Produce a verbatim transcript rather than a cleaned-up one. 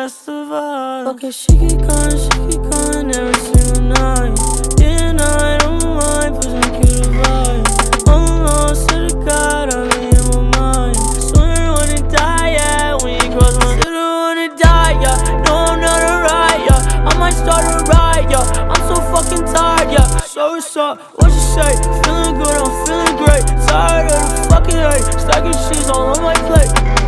that's the vibe. Okay, she keep going, she keep going every single night. Day and night on my mind, pushing the cute vibe. Almost to the God, I'm in my mind. Swear I wanna die, yeah, when you cross my Still wanna die, yeah, no I'm not alright, yeah. I might start a riot, yeah, I'm so fucking tired, yeah. So what's up, what you say? Feeling good, I'm feeling great. Tired of the fucking hate, stacking sheets all on my plate.